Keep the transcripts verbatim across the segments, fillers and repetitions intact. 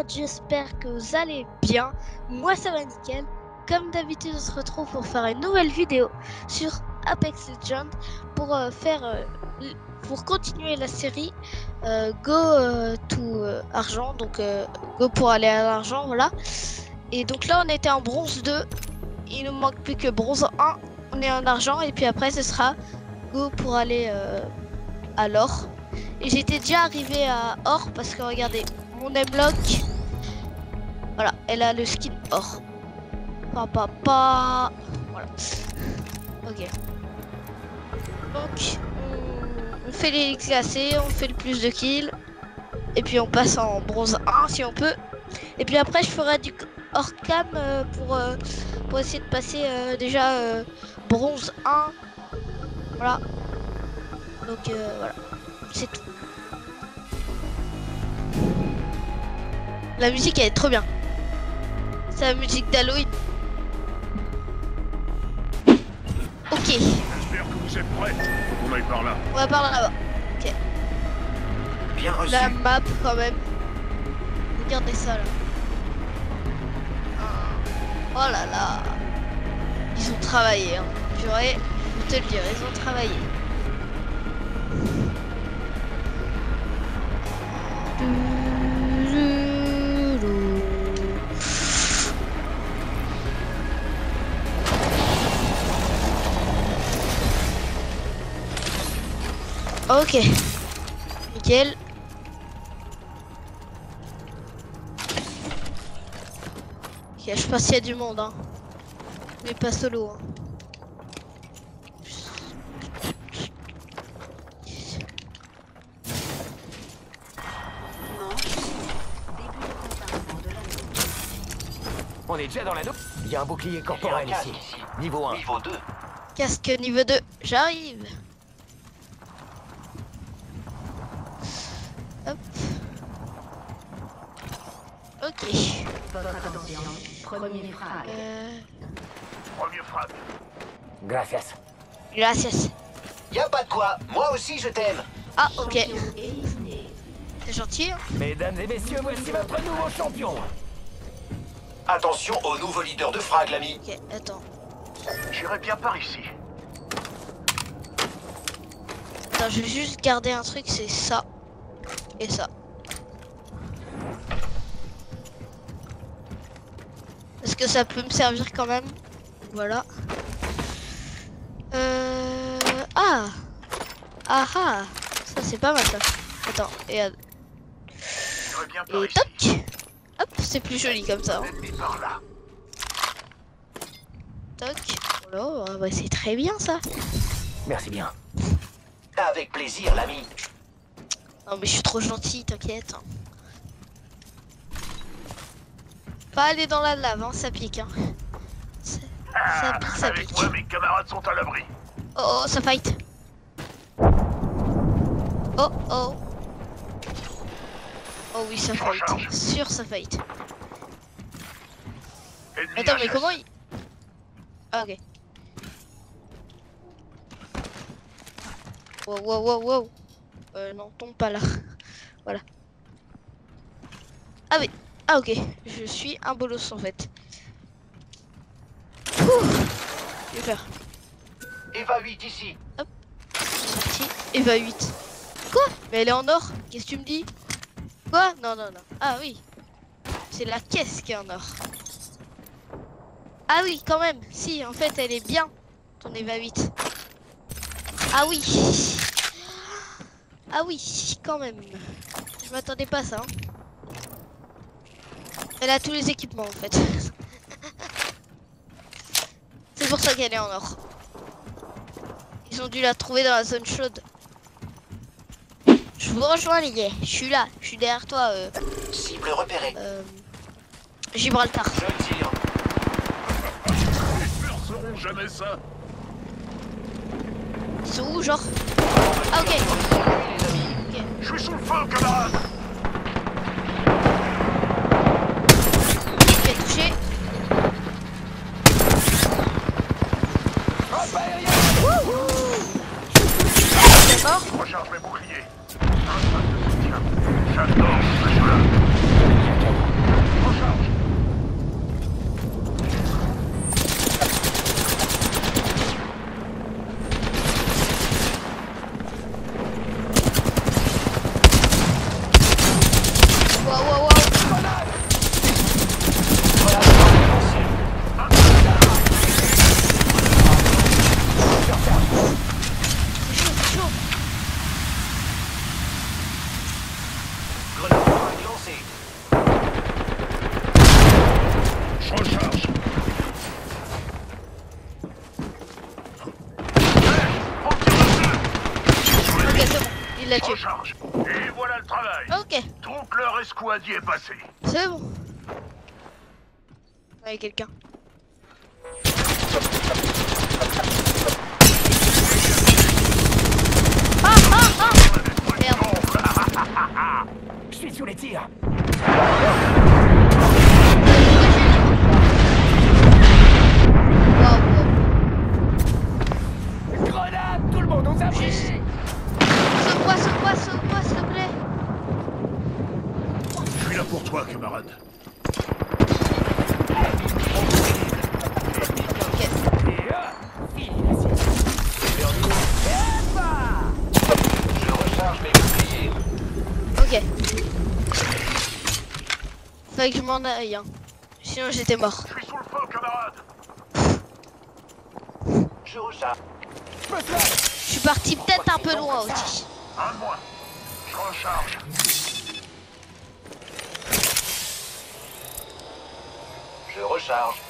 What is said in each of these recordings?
j'espère que vous allez bien. Moi ça va nickel. Comme d'habitude on se retrouve pour faire une nouvelle vidéo sur Apex Legends pour euh, faire euh, pour continuer la série euh, Go euh, to euh, Argent, donc euh, Go pour aller à l'argent, voilà. Et donc là on était en bronze deux, il nous manque plus que bronze un, on est en argent et puis après ce sera Go pour aller euh, à l'or. Et j'étais déjà arrivé à or parce que regardez, mon Hemlock, voilà, elle a le skin or. Papa, papa, voilà. Ok. Donc, on, on fait les classés, on fait le plus de kills. Et puis on passe en bronze un si on peut. Et puis après, je ferai du hors cam euh, pour, euh, pour essayer de passer euh, déjà euh, bronze un. Voilà. Donc euh, voilà, c'est tout. La musique elle est trop bien. C'est la musique d'Halloween. Ok. J'espère que vous êtes prêts. On aille par là. On va par là-bas. Ok. Bien reçu. La map quand même. Regardez ça là. Oh là là. Ils ont travaillé. Hein. J'aurais te le dire, ils ont travaillé. Ok, nickel. Ok, je pense qu'il y a du monde, hein. Mais pas solo. Hein. On est déjà dans la double. Il y a un bouclier corporel ici. Niveau un. Niveau deux. Casque niveau deux, j'arrive. Hop. Ok. Votre attention, premier frag. Euh... Premier frag. Gracias. Gracias. Y a pas de quoi, moi aussi je t'aime. Ah, ok. C'est gentil. Hein. Mesdames et messieurs, voici votre nouveau champion. Attention au nouveau leader de frag, l'ami. Ok, attends. J'irai bien par ici. Attends, je vais juste garder un truc, c'est ça. Et ça. Est-ce que ça peut me servir quand même? Voilà. Euh... Ah Ah ah. Ça c'est pas mal ça. Attends, et, euh... J'irai bien par et ici. toc. Hop, c'est plus joli comme ça. Hein. Ennemi par là. Toc. Voilà, bah, c'est très bien ça. Merci bien. Avec plaisir, l'ami. Non mais je suis trop gentil, t'inquiète. Hein. Pas aller dans la lave, hein, ça pique. Hein. Ça, ça pique, ça Avec pique. moi, mes camarades sont à l'abri. Oh oh, ça fight. Oh oh. Oh oui, ça fight. Recharge. Sûr, ça fight. Ennemi Attends, mais H S. comment il... Ah, ok. Wow, wow, wow, wow. Euh, non, tombe pas là. Voilà. Ah oui. Ah, ok. Je suis un bolos en fait. Ouh. Je vais faire. Eva huit ici. Parti. Eva huit. Quoi? Mais elle est en or? Qu'est-ce que tu me dis? Quoi? Non, non, non. Ah oui. C'est la caisse qui est en or. Ah oui, quand même. Si, en fait, elle est bien. Ton Eva huit. Ah oui. Ah oui, quand même. Je m'attendais pas à ça. Hein. Elle a tous les équipements, en fait. C'est pour ça qu'elle est en or. Ils ont dû la trouver dans la zone chaude. Je vous rejoins les gars, je suis là, je suis derrière toi, euh, Cible repérée. euh, Gibraltar. Je tire. Les peurs seront jamais ça. Ils sont où, genre? Ah, ok. Les amis. Ok. Je suis sous le feu, camarades. Ok, touché. C'est mort. Recharge mes boucliers. Un pas de soutien. J'adore ce jeu-là. recharge. Waouh, waouh, waouh. Je recharge. Ok, c'est bon, il l'a Je tué. recharge. Et voilà le travail. Ok, Toute leur escouade y est passée. c'est bon. Il y a quelqu'un. Ah, ah, ah. Merde. Je suis sous les tirs. Waouh, waouh. Grenade, tout le monde aux abris. Juste. Sauve-moi, sauve-moi, sauve-moi, s'il te plaît. Je suis là pour toi, camarade. Ok. Et hop, fini la sieste. Je recharge mes boucliers. Ok. Fallait que je m'en aille, hein. Sinon j'étais mort. Je suis sous le feu, camarade. Je recharge. Je suis parti peut-être un peu loin aussi. Un de moins. Je recharge. Je recharge.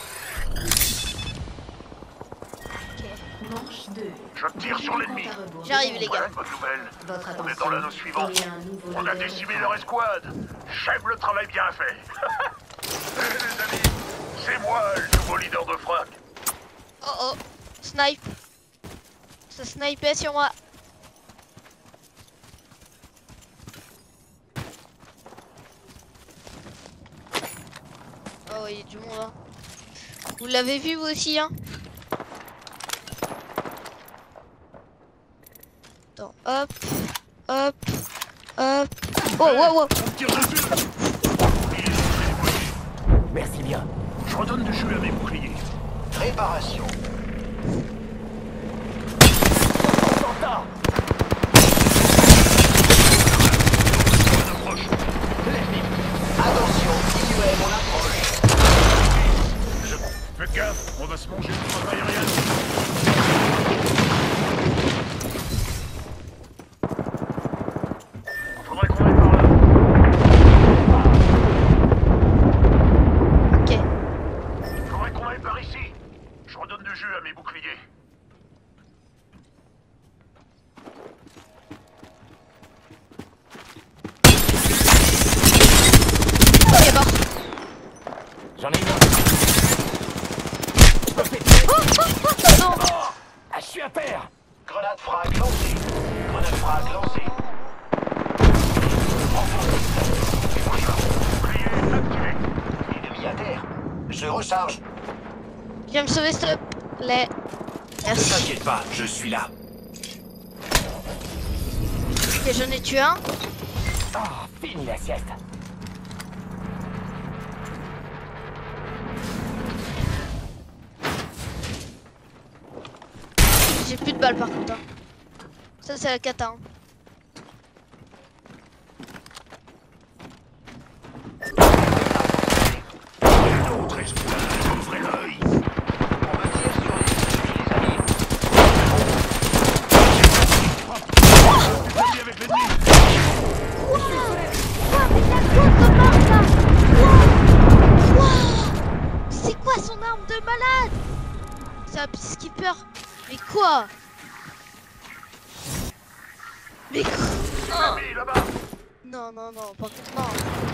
Manche deux. Je tire sur l'ennemi. Compte à rebours. J'arrive, les Voilà gars. une bonne nouvelle. Votre On est attention. dans l'anneau suivant. Il y a un nouveau On a leader décimé de leur phase. escouade. J'aime le travail bien fait. Eh, les amis, c'est moi le nouveau leader de frac. Oh oh. Snipe. Ça snipait sur moi. Oh, il y a du monde, hein. Vous l'avez vu, vous aussi, hein? Attends, hop, hop, hop. Oh, wow, wow. On me tire dessus. Il est déployé. Merci bien. Je redonne du jus à mes boucliers. Réparation. Attentat. On approche. Attention, I U M, on approche. Je... Faites gaffe, on va se manger une frappe aérienne. Faudrait qu'on aille par là. Ok. Faudrait qu'on aille par ici. Je redonne du jus à mes boucliers. Il est mort. J'en ai une autre. Je me fais Oh, oh, oh, non. Ah, je suis à terre. Grenade frag lancée. Grenade frag lancée. Bouclier activé. Ennemi à terre. Je recharge. Viens me sauver, s'il te plaît. Ne Merci. t'inquiète pas, je suis là. Ok, j'en ai tué un. Ah, fini la sieste. J'ai plus de balles par contre, hein. Ça, c'est la cata, hein. Notre escouade, ouvrez l'œil. On me tire sur les ennemis, les amis. Établi avec l'ennemi. C'est quoi son arme de malade? C'est un peacekeeper. Mais quoi? Mais quoi? Ennemi là-bas. Non, non, non, par contre, non.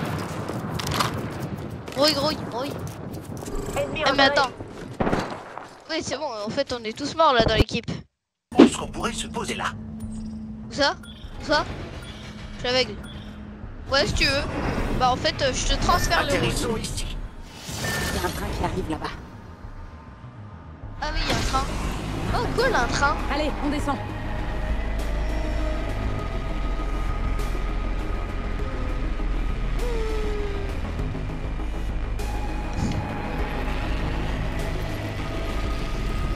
Grouille, grouille, grouille. Eh, mais attends. Oui, c'est bon, en fait, on est tous morts là dans l'équipe. Est-ce qu'on pourrait se poser là? Où ça? Où ça? Je suis aveugle. Ouais, si tu veux. Bah, en fait, euh, je te transfère le. Atterrissons ici. Il y a un train qui arrive là-bas. Ah oui, il y a un train. Oh, cool, un train. Allez, on descend.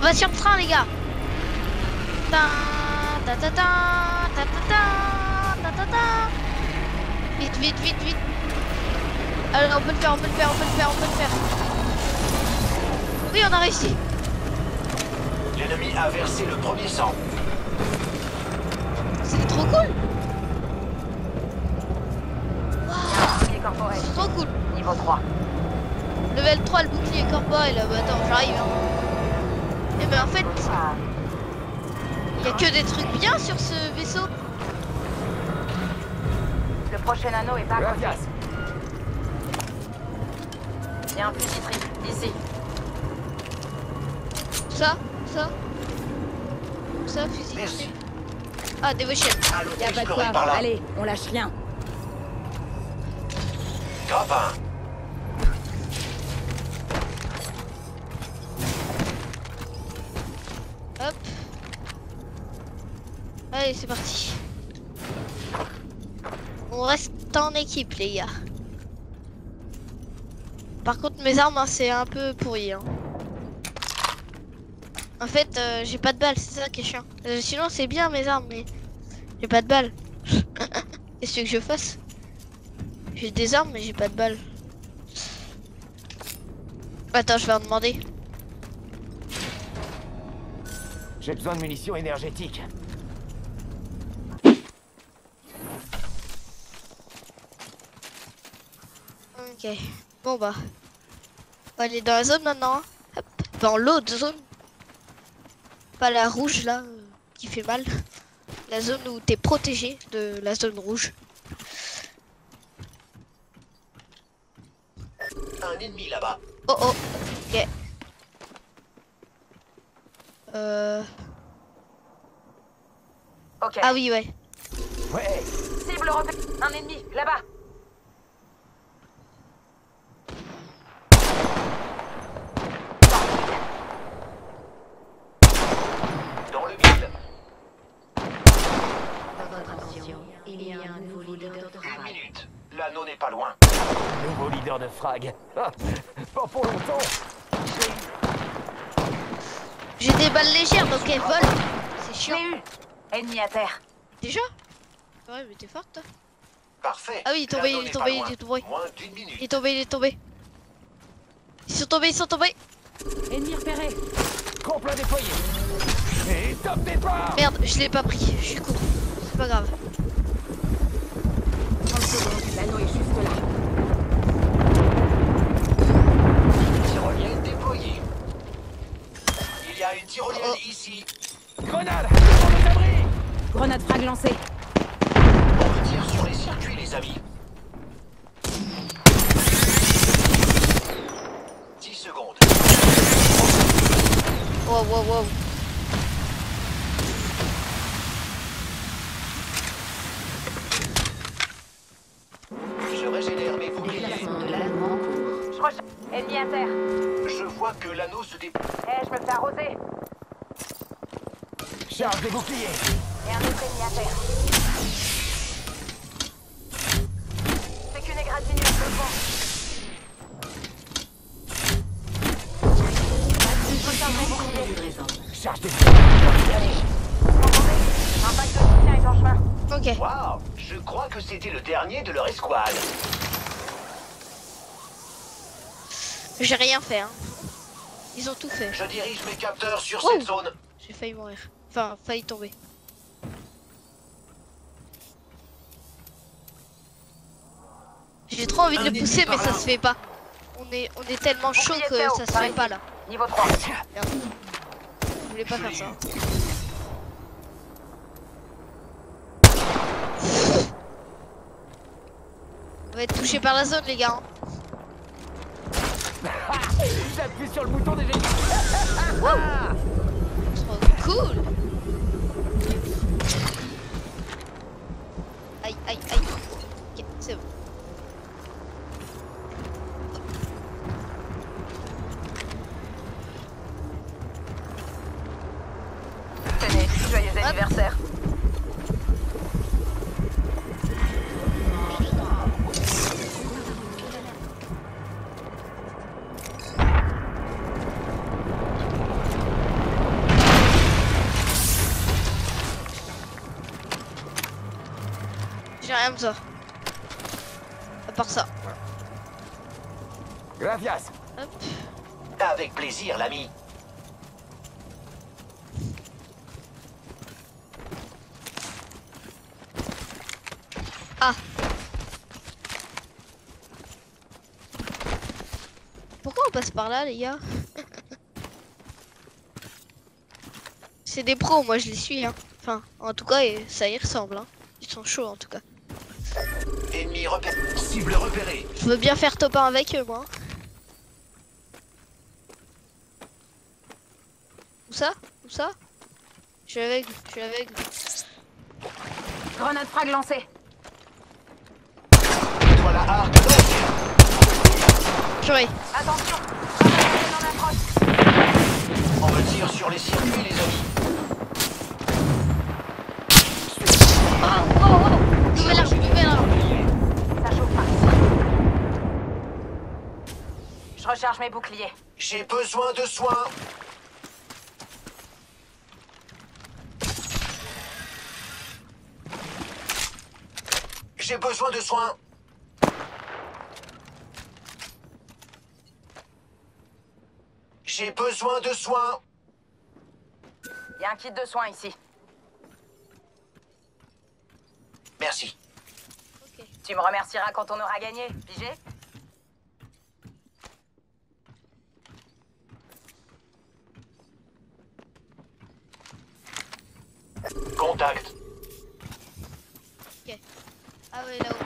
va sur le train, les gars. Ta ta ta ta ta ta ta ta ta ta. Vite, vite, vite, vite. Allez, on peut le faire, on peut le faire, on peut le faire, on peut le faire. Oui, on a réussi. L'ennemi a versé le premier sang. C'était trop cool. Bouclier corporel. C'est trop cool. Niveau trois. Level trois, le bouclier corporel. Bah attends, j'arrive. Hein. Et ben en fait, il y a que des trucs bien sur ce vaisseau. Le prochain anneau est pas à côté. Gracias. Il y a un fusil triple, ici. Ça, ça, ça, fusil. Merci. Ah, Devotion. Allons Y a pas de explorer quoi. par là. Allez, on lâche rien. Grappin. Hop. Allez, c'est parti. On reste en équipe, les gars. Par contre, mes armes, hein, c'est un peu pourri. Hein. En fait, euh, j'ai pas de balles, c'est ça qui est chiant. Euh, sinon, c'est bien mes armes, mais j'ai pas de balles. Qu'est-ce que je fasse? J'ai des armes, mais j'ai pas de balles. Attends, je vais en demander. J'ai besoin de munitions énergétiques. Ok. Bon bah. On va aller dans la zone maintenant. Hop. Dans l'autre zone. Pas la rouge là, euh, qui fait mal. La zone où t'es protégé de la zone rouge. Un ennemi là-bas. Oh oh. Ok. Euh... Ok. Ah oui, ouais. Ouais. Cible repère. Un ennemi, là-bas. Dans le vide. Votre attention, il y a un nouveau leader de Une travail. minute. L'anneau n'est pas loin. Nouveau leader de frag. Ah, pas pour longtemps. J'ai des balles légères donc elles volent. C'est J'ai chiant. eu. Ennemi à terre. Déjà? Ouais, mais t'es forte toi. Parfait. Ah oui, il est tombé, L'anneau il est n'est tombé, pas loin. il est tombé. Moins d'une minute. Il est tombé, il est tombé. Ils sont tombés, ils sont tombés. Ennemi repéré. Complet déployé. Et top départ. Merde, je l'ai pas pris. Je suis con. C'est pas grave. trente secondes. L'anneau est juste là. Tyrolienne déployée. Il y a une tyrolienne Oh. ici. Grenade. Devant nos abris. Grenade frag lancée. On tire sur les circuits, les amis. dix secondes. Wow, wow, wow. Je régénère mes boucliers. Déplacement de l'anneau en cours. Je recherche. Ennemi à terre. Je vois que l'anneau se déploie. Eh, je me fais arroser. Charge des boucliers. Et un autre ennemi à terre. C'est qu'une égratignure, je le vois. Je recharge mon bouclier. Livraison. Charge des boucliers. Entendez? Un pack de soutien est en chemin. Ok. Waouh, je crois que c'était le dernier de leur escouade. J'ai rien fait. Hein. Ils ont tout fait. Je dirige mes capteurs sur Oh. cette zone. J'ai failli mourir. Enfin, failli tomber. J'ai trop envie de Un le ennemi pousser, mais par ça là. se fait pas. On est, on est tellement chaud Bouclier que K O, ça se par fait ici. pas là. Niveau trois. Merde. Je voulais pas faire ça. On va être touché par la zone, les gars. J'appuie sur le bouton des véhicules. Trop cool. Aïe, aïe, aïe. Ok, c'est bon. Tenez, joyeux anniversaire. J'ai rien besoin. À part ça. Gracias. Hop. Avec plaisir, l'ami. Ah. Pourquoi on passe par là, les gars? C'est des pros, moi je les suis. Hein. Enfin, en tout cas, ça y ressemble. Hein. Ils sont chauds en tout cas. Ennemi repéré. Cible repérée. Je veux bien faire top un avec eux, moi. Où ça? Où ça? Je suis aveugle, je suis aveugle. Grenade frag lancée. Voilà arc donc. Purée. Attention, Ravageur en approche. On me tire sur les circuits, les amis. Oh, oh, oh. Nouvelle arme, nouvelle arme. Ça chauffe pas. Je recharge mes boucliers. J'ai besoin de soins. J'ai besoin de soins. J'ai besoin de soins. Il y a un kit de soins ici. Merci. Ok. Tu me remercieras quand on aura gagné, pigé? Contact. Ok. Ah ouais, là-haut.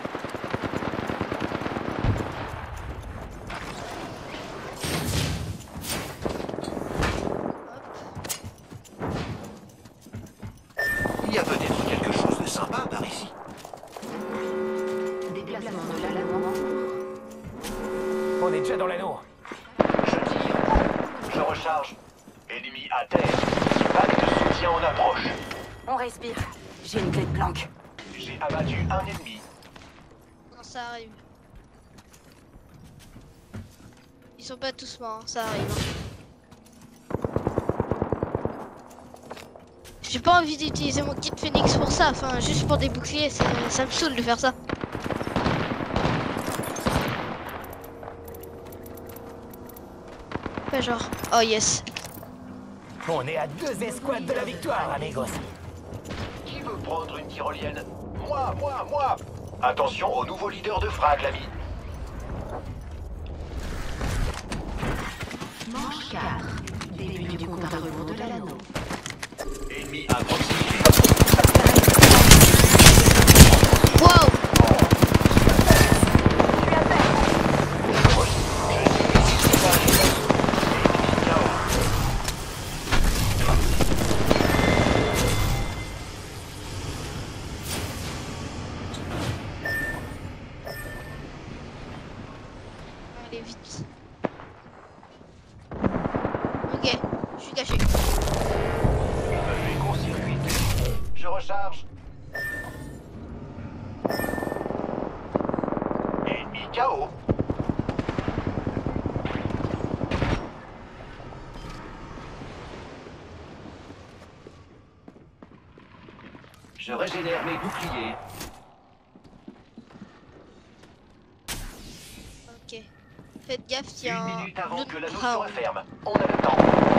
Il y a peut-être quelque chose de sympa par ici. Déplacement de l'allemand. On est déjà dans l'anneau. Je tire. Je recharge. Ennemi à terre. Vague de soutien en approche. On respire. J'ai une clé de planque. J'ai abattu un ennemi. Non, ça arrive. Ils sont pas tous morts, hein, ça arrive. Hein. J'ai pas envie d'utiliser mon kit Phoenix pour ça, enfin juste pour des boucliers, ça, ça me saoule de faire ça. Ouais, genre, oh yes. On est à deux escouades de la victoire, amigos. Qui veut prendre une tyrolienne? Moi, moi, moi. Attention au nouveau leader de frag, l'ami. Manche quatre. Début du compte à rebours de l'anneau. Ennemi à proximité. Wow. Allez, vite. Ok, je suis caché. Je vais court-circuiter. Je recharge. Ennemi K O. Je régénère mes boucliers. Ok. Faites gaffe, il y a Une un minute avant que l'anneau se round. referme. On a le temps.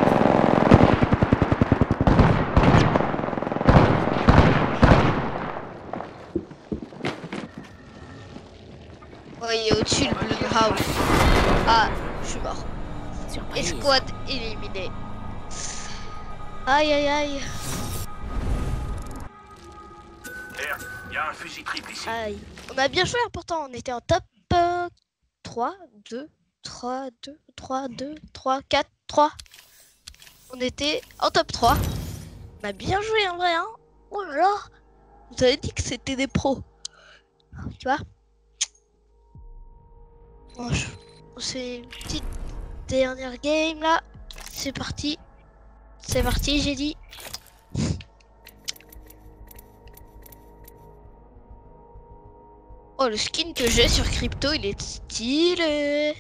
Ouais, il est au-dessus le blue house. Ah, je suis mort. Surprise. Escouade éliminée. Aïe aïe aïe. R, il y a un fusil triple ici. Aïe. On a bien joué hein, pourtant, on était en top euh, trois, deux, trois, deux, trois, deux, trois, quatre, trois. On était en top trois. On a bien joué en vrai hein. Oh là là. Vous avez dit que c'était des pros. Tu vois. Bon, je- c'est une petite dernière game là. C'est parti. C'est parti, j'ai dit. Oh, le skin que j'ai sur Crypto, il est stylé.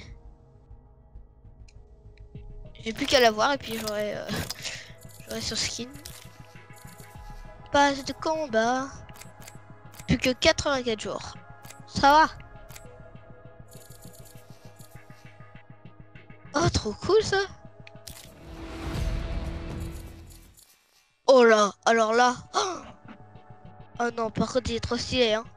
J'ai plus qu'à l'avoir et puis j'aurai euh, j'aurai ce skin. Passe de combat. Plus que quatre-vingt-quatre jours. Ça va. Oh, trop cool ça. Oh là, alors là. Oh, oh non, par contre, il est trop stylé, hein.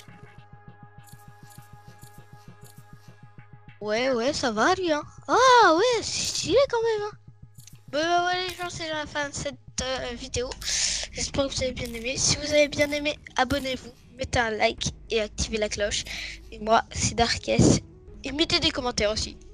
Ouais, ouais, ça va lui, hein. Ah ouais, c'est stylé quand même, hein. Bon, bah voilà les gens, c'est la fin de cette euh, vidéo. J'espère que vous avez bien aimé. Si vous avez bien aimé, abonnez-vous, mettez un like et activez la cloche. Et moi, c'est Darkes. Et mettez des commentaires aussi.